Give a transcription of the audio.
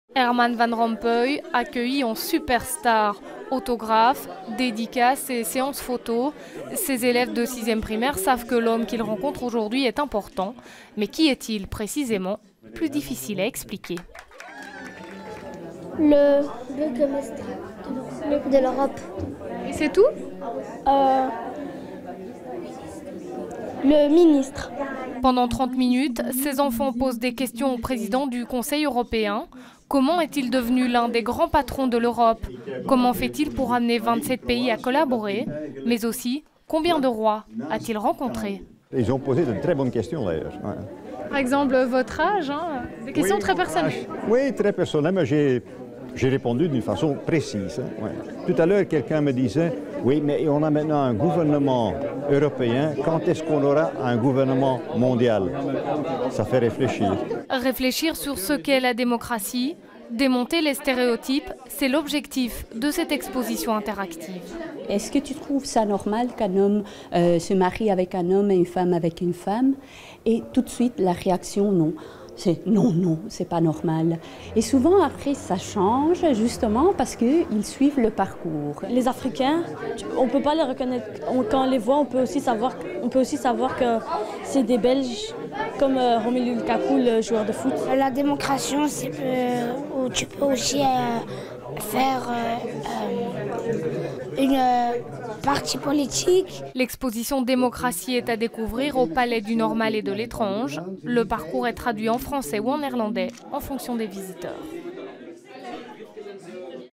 Herman Van Rompuy, accueilli en superstar, autographes, dédicaces et séances photos. Ces élèves de 6e primaire savent que l'homme qu'ils rencontrent aujourd'hui est important. Mais qui est-il précisément? Plus difficile à expliquer. Le de l'Europe. Et c'est tout? Le ministre. Pendant 30 minutes, ces enfants posent des questions au président du Conseil européen. Comment est-il devenu l'un des grands patrons de l'Europe? Comment fait-il pour amener 27 pays à collaborer? Mais aussi, combien de rois a-t-il rencontré? Ils ont posé de très bonnes questions d'ailleurs. Ouais. Par exemple, votre âge, des questions très personnelles. Oui, très personnelles, mais j'ai répondu d'une façon précise. Ouais. Tout à l'heure, quelqu'un me disait, oui, mais on a maintenant un gouvernement européen, quand est-ce qu'on aura un gouvernement mondial? Ça fait réfléchir. Réfléchir sur ce qu'est la démocratie, démonter les stéréotypes, c'est l'objectif de cette exposition interactive. Est-ce que tu trouves ça normal qu'un homme se marie avec un homme et une femme avec une femme? Et tout de suite, la réaction, non. C'est non, c'est pas normal. Et souvent, après, ça change, justement, parce qu'ils suivent le parcours. Les Africains, on ne peut pas les reconnaître. Quand on les voit, on peut aussi savoir que c'est des Belges, comme Romelu Lukaku, le joueur de foot. La démocratie, c'est où tu peux aussi faire une parti politique. L'exposition Démocratie est à découvrir au Palais du Normal et de l'Étrange. Le parcours est traduit en français ou en néerlandais en fonction des visiteurs.